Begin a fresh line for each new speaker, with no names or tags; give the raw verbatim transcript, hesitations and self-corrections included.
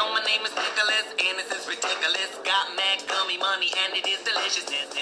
yo, my name is Nicholas, and this is ridiculous. Got mad gummy money, and it is deliciousness.